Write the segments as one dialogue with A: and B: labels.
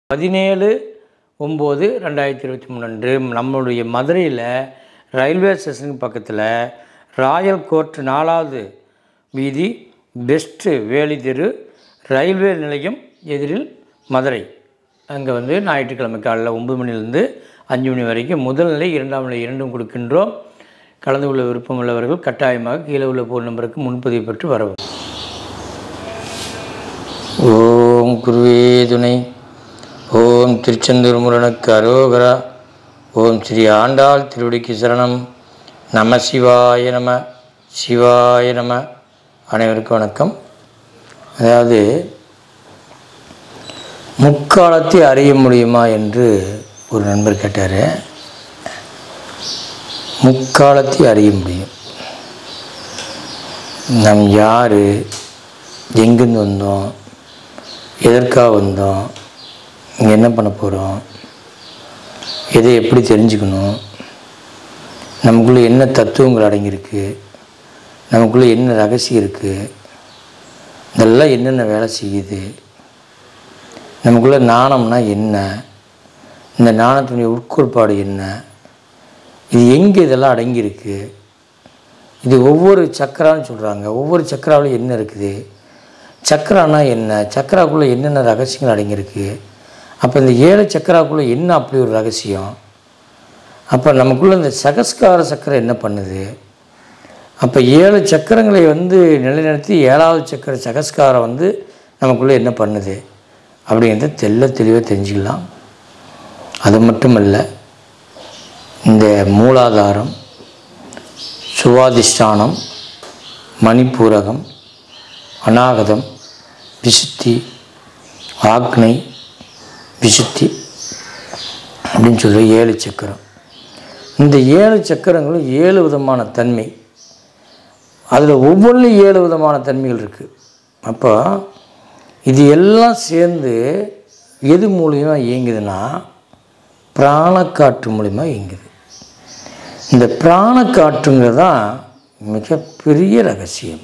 A: 17/9/2023 அன்று நம்முடைய மதுரையில் ரயில்வே ஸ்டேஷனுக்கு பக்கத்தில் ராயல் கோர்ட் 4வது வீதி பெஸ்ட்டு வேலி தெரு ரயில்வே நிலையம் எதிரில் மதுரை. அங்கே ஞாயிற்றுக்கிழமை காலையில் 9 மணிலேருந்து 5 மணி வரைக்கும் முதல் நிலை 2ஆம் நிலை இரண்டும் கொடுக்கின்றோம். கலந்து கொள்ள விருப்பம் உள்ளவர்கள் கட்டாயமாக கீழே உள்ள ஃபோன் நம்பருக்கு முன்பதிவு பெற்று வரவும். ஓம் குருவே துணை. ஓம் திருச்செந்தூர் முருகனுக்கு அரோகரா. ஓம் ஸ்ரீ ஆண்டாள் திருவடிக்கு சரணம். நம சிவாய நம சிவாய நம. அனைவருக்கும் வணக்கம். அதாவது முக்காலத்தை அறிய முடியுமா என்று ஒரு நண்பர் கேட்டார். முக்காலத்தை அறிய முடியும். நம் யார், எங்கேருந்து வந்தோம், எதற்காக வந்தோம், இங்கே என்ன பண்ண போகிறோம், எதை எப்படி தெரிஞ்சுக்கணும், நமக்குள்ளே என்ன தத்துவங்கள் அடங்கியிருக்கு, நமக்குள்ளே என்ன ரகசியம் இருக்குது, இதெல்லாம் என்னென்ன வேலை செய்யுது, நமக்குள்ளே நாணம்னா என்ன, இந்த நாணத்தினுடைய உட்கோட்பாடு என்ன, இது எங்கே இதெல்லாம் அடங்கியிருக்கு, இது ஒவ்வொரு சக்கரான்னு சொல்கிறாங்க. ஒவ்வொரு சக்கராவில் என்ன இருக்குது, சக்கரானா என்ன, சக்கராக்குள்ளே என்னென்ன ரகசியங்கள் அடங்கியிருக்கு, அப்போ இந்த 7 சக்கராக்குள்ளே என்ன அப்படி ஒரு ரகசியம், அப்போ நமக்குள்ளே இந்த சகஸ்கார சக்கரம் என்ன பண்ணுது, அப்போ 7 சக்கரங்களை நிலைநிறுத்தி 7வது சக்கர சகஸ்காரம் நமக்குள்ளே என்ன பண்ணுது அப்படிங்கிறத தெளிவாக தெரிஞ்சுக்கலாம். அது மட்டுமல்ல, இந்த மூலாதாரம், சுவாதிஷ்டானம், மணிப்பூரகம், அநாகதம், விசுத்தி, ஆக்னை, விசுத்தி அப்படின்னு சொல்லி 7 சக்கரம். இந்த 7 சக்கரங்களும் 7 விதமான தன்மை. அதில் ஒவ்வொன்றும் 7 விதமான தன்மைகள் இருக்குது. அப்போ இது எல்லாம் சேர்ந்து எது மூலியமாக இயங்குதுன்னா பிராணக்காற்று மூலிமா இயங்குது. இந்த பிராணக்காற்றுங்கிறது தான் மிகப்பெரிய ரகசியம்.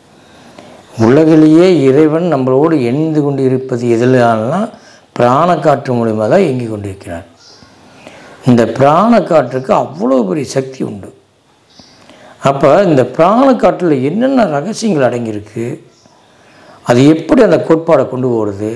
A: உலகிலேயே இறைவன் நம்மளோடு இணைந்து கொண்டு இருப்பது எதிலானா பிராணக்காற்று மூலிமா தான் இயங்கி கொண்டிருக்கிறார். இந்த பிராணக்காற்றுக்கு அவ்வளோ பெரிய சக்தி உண்டு. அப்போ இந்த பிராணக்காற்றில் என்னென்ன ரகசியங்கள் அடங்கியிருக்கு, அது எப்படி அந்த கோட்பாடை கொண்டு போகிறது,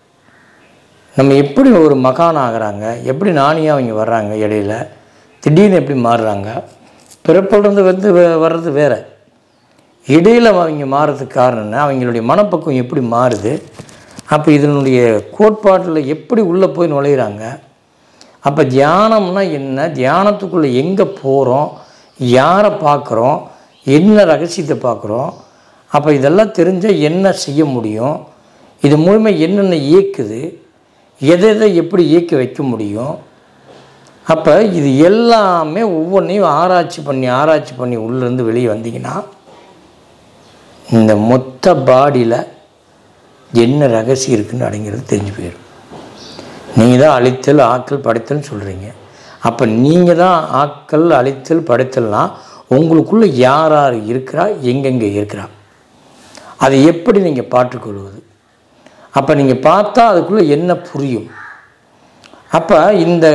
A: நம்ம எப்படி ஒரு மகான் ஆகிறாங்க, எப்படி ஞானியாக அவங்க வர்றாங்க, இடையில திடீர்னு எப்படி மாறுறாங்க, பிறப்பிலிருந்து வர்றது வேறு, இடையில் அவங்க மாறுறதுக்கு காரணம் என்ன, அவங்களுடைய மனப்பக்குவம் எப்படி மாறுது, அப்போ இதனுடைய கோட்பாட்டில் எப்படி உள்ளே போய் நுழையிறாங்க, அப்போ தியானம்னா என்ன, தியானத்துக்குள்ளே எங்கே போகிறோம், யாரை பார்க்குறோம், என்ன ரகசியத்தை பார்க்குறோம், அப்போ இதெல்லாம் தெரிஞ்சால் என்ன செய்ய முடியும், இது மூலமா என்னென்ன இயக்குது, எதை எப்படி இயக்க வைக்க முடியும். அப்போ இது எல்லாமே ஒவ்வொன்றையும் ஆராய்ச்சி பண்ணி உள்ளேருந்து வெளியே வந்தீங்கன்னா இந்த மொத்த பாடியில் என்ன ரகசியம் இருக்குதுன்னு அடங்கிறது தெரிஞ்சு போயிடும். நீங்கள் தான் அழித்தல் ஆக்கல் படைத்தல்னு சொல்கிறீங்க. அப்போ நீங்கள் தான் ஆக்கல் அழித்தல் படைத்தல்னால் உங்களுக்குள்ளே யார் யார் இருக்கிறா, எங்கெங்கே இருக்கிறா, அதை எப்படி நீங்கள் பார்த்துக்கொள்வது, அப்போ நீங்கள் பார்த்தா அதுக்குள்ளே என்ன புரியும். அப்போ இந்த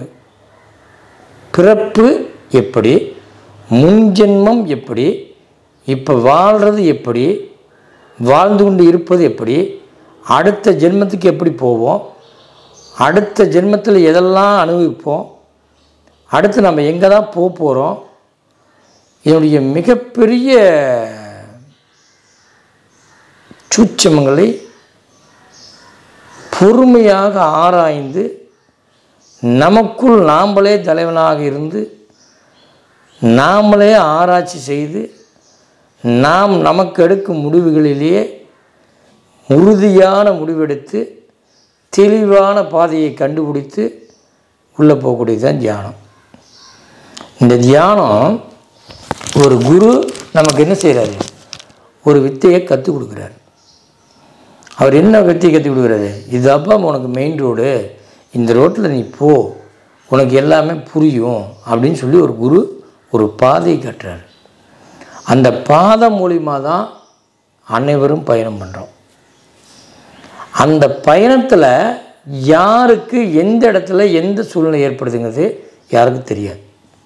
A: பிறப்பு எப்படி, முன்ஜென்மம் எப்படி, இப்போ வாழ்கிறது எப்படி, வாழ்ந்து கொண்டு இருப்பது எப்படி, அடுத்த ஜென்மத்துக்கு எப்படி போவோம், அடுத்த ஜென்மத்தில் எதெல்லாம் அனுபவிப்போம், அடுத்து நம்ம எங்கே தான் போகிறோம், இதனுடைய மிகப்பெரிய சூட்சமங்களை பொறுமையாக ஆராய்ந்து நமக்குள் நாமளே தலைவனாக இருந்து நாமளே ஆராய்ச்சி செய்து நமக்கு எடுக்கும் முடிவுகளிலேயே உறுதியான முடிவெடுத்து தெளிவான பாதையை கண்டுபிடித்து உள்ளே போகக்கூடியது தான் தியானம். இந்த தியானம் ஒரு குரு நமக்கு என்ன செய்கிறாரு, ஒரு வித்தையை கற்றுக் கொடுக்குறாரு. அவர் என்ன வித்தையை கற்றுக் கொடுக்குறாரு, இதப்பா உனக்கு மெயின் ரோடு, இந்த ரோட்டில் நீ போ, உனக்கு எல்லாமே புரியும் அப்படின்னு சொல்லி ஒரு குரு ஒரு பாதையை கட்டுறாரு. அந்த பாதை மூலிமா தான் அனைவரும் பயணம் பண்ணுறோம். அந்த பயணத்தில் யாருக்கு எந்த இடத்துல எந்த சூழ்நிலை ஏற்படுதுங்கிறது யாருக்கும் தெரியாது.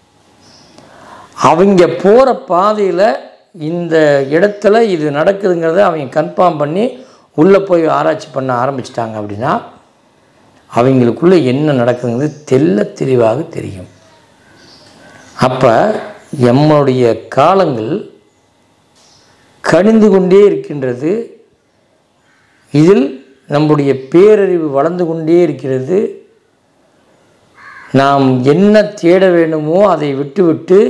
A: அவங்க போகிற பாதையில் இந்த இடத்துல இது நடக்குதுங்கிறத அவங்க கன்ஃபார்ம் பண்ணி உள்ளே போய் ஆராய்ச்சி பண்ண ஆரம்பிச்சிட்டாங்க அப்படின்னா அவங்களுக்குள்ளே என்ன நடக்குதுங்கிறது தெள்ள தெளிவாக தெரியும். அப்போ நம்மளுடைய காலங்கள் கனிந்து கொண்டே இருக்கின்றது. இதில் நம்முடைய பேரறிவு வளர்ந்து கொண்டே இருக்கிறது. நாம் என்ன தேட வேண்டுமோ அதை விட்டுவிட்டு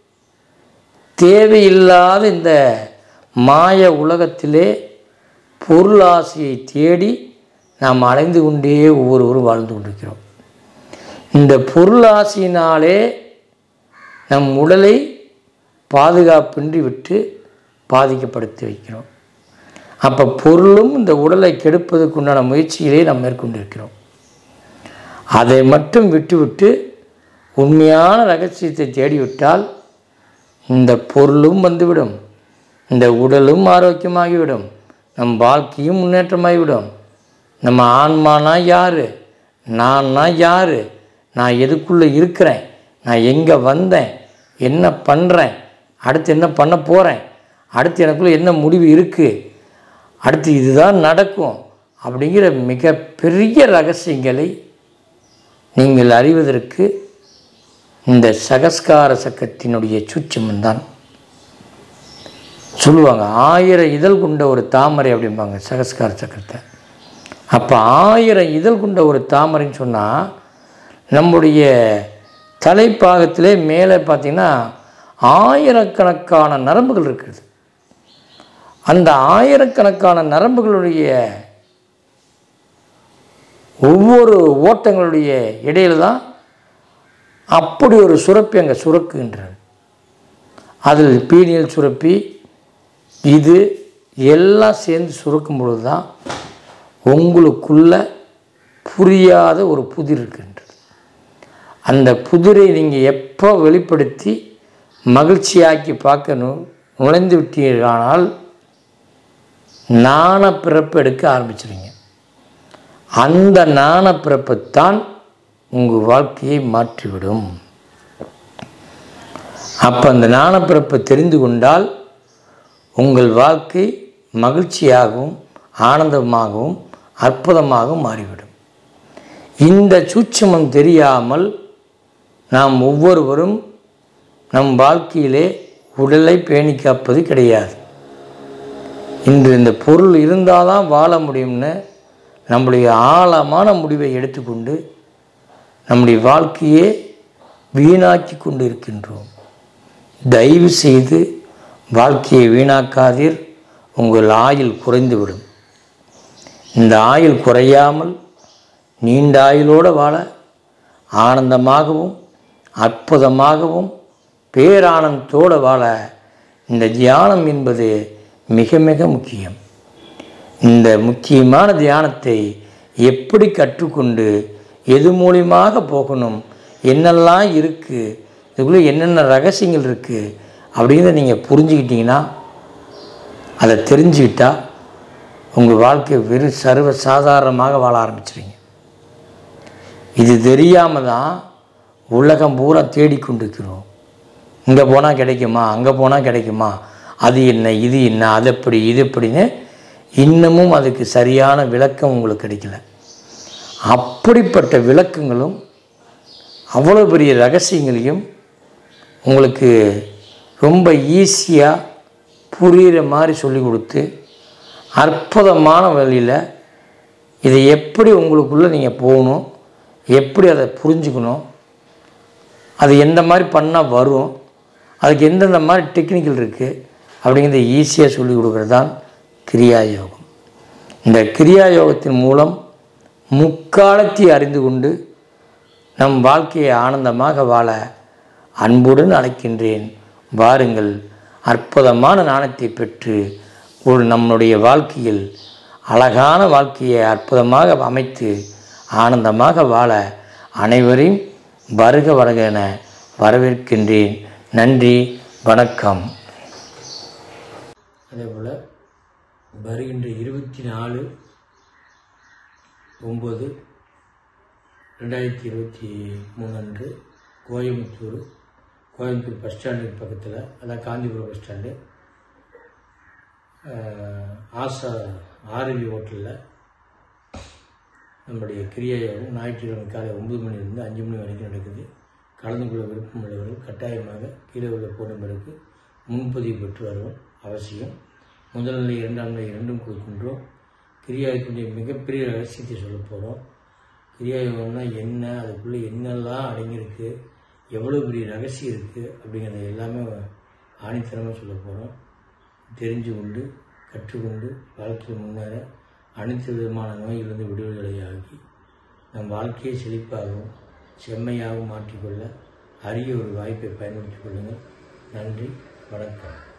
A: தேவையில்லாத இந்த மாய உலகத்திலே பொருளாசையை தேடி நாம் அலைந்து கொண்டே ஒவ்வொருவரும் வாழ்ந்து கொண்டிருக்கிறோம். இந்த பொருளாசையினாலே நம் உடலை பாதுகாப்பின்றி விட்டு பாதிக்கப்படுத்தி வைக்கிறோம். அப்போ பொருளும் இந்த உடலை கெடுப்பதற்குண்டான முயற்சியிலே நாம் மேற்கொண்டிருக்கிறோம். அதை மட்டும் விட்டுவிட்டு உண்மையான ரகசியத்தை தேடிவிட்டால் இந்த பொருளும் வந்துவிடும், இந்த உடலும் ஆரோக்கியமாகிவிடும், நம் வாழ்க்கையும் முன்னேற்றமாகிவிடும். நம்ம ஆன்மானா யார், நான்னா யார், நான் எதுக்குள்ளே இருக்கிறேன், நான் எங்கே வந்தேன், என்ன பண்ணுறேன், அடுத்து என்ன பண்ண போகிறேன், அடுத்து எனக்குள்ளே என்ன முடிவு இருக்குது, அடுத்து இதுதான் நடக்கும் அப்படிங்கிற மிகப்பெரிய ரகசியங்களை நீங்கள் அறிவதற்கு இந்த சகஸ்கார சக்கரத்தினுடைய சூட்சமந்தான் சொல்லுவாங்க. 1000 இதழ் கொண்ட ஒரு தாமரை அப்படிம்பாங்க சகஸ்கார சக்கரத்தை. அப்போ 1000 இதழ் கொண்ட ஒரு தாமரைன்னு சொன்னால் நம்முடைய தலைப்பாகத்திலே மேலே பார்த்திங்கன்னா ஆயிரக்கணக்கான நரம்புகள் இருக்குது. அந்த ஆயிரக்கணக்கான நரம்புகளுடைய ஒவ்வொரு ஓட்டங்களுடைய இடையில தான் அப்படி ஒரு சுரப்பி அங்கே சுரக்குகின்றது. அதில் பீனியல் சுரப்பி இது எல்லாம் சேர்ந்து சுரக்கும் பொழுது தான் உங்களுக்குள்ள புரியாத ஒரு புதிர் இருக்கின்றது. அந்த புதிரை நீங்கள் எப்போ வெளிப்படுத்தி மகிழ்ச்சியாக்கி பார்க்க நுழைந்து விட்டீர்களானால் நாண பிறப்பு எடுக்க ஆரம்பிச்சிருங்க. அந்த நாண பிறப்புத்தான் உங்கள் வாழ்க்கையை மாற்றிவிடும். அப்போ அந்த நாண பிறப்பை தெரிந்து கொண்டால் உங்கள் வாழ்க்கை மகிழ்ச்சியாகவும் ஆனந்தமாகவும் அற்புதமாகவும் மாறிவிடும். இந்த சூட்சமம் தெரியாமல் நாம் ஒவ்வொருவரும் நம் வாழ்க்கையிலே உடலை பேணி காப்பது கிடையாது. இன்று இந்த பொருள் இருந்தால் தான் வாழ முடியும்னு நம்முடைய ஆழமான முடிவை எடுத்துக்கொண்டு நம்முடைய வாழ்க்கையே வீணாக்கி கொண்டு இருக்கின்றோம். தயவு செய்து வாழ்க்கையை வீணாக்காதீர், உங்கள் ஆயுள் குறைந்துவிடும். இந்த ஆயுள் குறையாமல் நீண்ட ஆயுளோடு வாழ ஆனந்தமாகவும் அற்புதமாகவும் பேரானந்தத்தோடு வாழ இந்த தியானம் என்பது மிக மிக முக்கியம். இந்த முக்கியமான தியானத்தை எப்படி கற்றுக்கொண்டு எது மூலியமாக போகணும், என்னெல்லாம் இருக்குது, இதுக்குள்ளே என்னென்ன ரகசியங்கள் இருக்குது அப்படிங்கிறத நீங்கள் புரிஞ்சுக்கிட்டீங்கன்னா, அதை தெரிஞ்சுக்கிட்டால் உங்கள் வாழ்க்கை வெறும் சர்வ சாதாரணமாக வாழ ஆரம்பிச்சிடுங்க. இது தெரியாமல் தான் உலகம் பூரா தேடிக்கொண்டிருக்கிறோம். இங்கே போனால் கிடைக்குமா, அங்கே போனால் கிடைக்குமா, அது என்ன, இது என்ன, அது எப்படி, இது எப்படின்னு இன்னமும் அதுக்கு சரியான விளக்கம் உங்களுக்கு கிடைக்கல. அப்படிப்பட்ட விளக்கங்களும் அவ்வளோ பெரிய ரகசியங்களையும் உங்களுக்கு ரொம்ப ஈஸியாக புரிகிற மாதிரி சொல்லி கொடுத்து அற்புதமான வழியில் இதை எப்படி உங்களுக்குள்ளே நீங்கள் போகணும், எப்படி அதை புரிஞ்சுக்கணும், அது எந்த மாதிரி பண்ணால் வரும், அதுக்கு எந்தெந்த மாதிரி டெக்னிக்கல் இருக்குது அப்படிங்கிறத ஈஸியாக சொல்லி கொடுக்குறது தான் கிரியா யோகம். இந்த கிரியா யோகத்தின் மூலம் முக்காலத்தை அறிந்து கொண்டு நம் வாழ்க்கையை ஆனந்தமாக வாழ அன்புடன் அழைக்கின்றேன். வாருங்கள், அற்புதமான ஞானத்தை பெற்று ஒரு நம்முடைய வாழ்க்கையில் அழகான வாழ்க்கையை அற்புதமாக அமைத்து ஆனந்தமாக வாழ அனைவரையும் வருக வருக என வரவேற்கின்றேன். நன்றி, வணக்கம். அதேபோல் வருகின்ற 24/9 2023 அன்று கோயம்புத்தூர் பஸ் ஸ்டாண்டுக்கு பக்கத்தில், அதான் காந்திபுரம் பஸ் ஸ்டாண்டு, ஆசா ஆர்வி ஹோட்டலில் நம்முடைய கிரியாவும் ஞாயிற்றுக்கிழமை காலை 9 மணிலிருந்து 5 மணி வரைக்கும் நடக்குது. கலந்து கொள்ள விருப்பம் உள்ளவர்கள் கட்டாயமாக கீழே உள்ள ஃபோன் நம்பருக்கு முன்பதிவு பெற்று வருவோம். அவசியம். முதல் நிலை 2ஆம் நிலை 2ம் கொடுக்கின்றோம். கிரியாவுக்குரிய மிகப்பெரிய ரகசியத்தை சொல்ல போகிறோம். கிரியாயோகம்னா என்ன, அதுக்குள்ளே என்னெல்லாம் அடங்கியிருக்கு, எவ்வளோ பெரிய ரகசியம் இருக்குது அப்படிங்கிறத எல்லாமே ஆணித்தனமாக சொல்ல போகிறோம். தெரிஞ்சு கொண்டு கற்றுக்கொண்டு வாழ்க்கையில் முன்னேற அனைத்து விதமான நோய்களிலிருந்து விடுதலை ஆகி நம் வாழ்க்கையை செழிப்பாகவும் செம்மையாகவும் மாற்றிக்கொள்ள அரிய ஒரு வாய்ப்பை பயன்படுத்திக் கொள்ளுங்கள். நன்றி, வணக்கம்.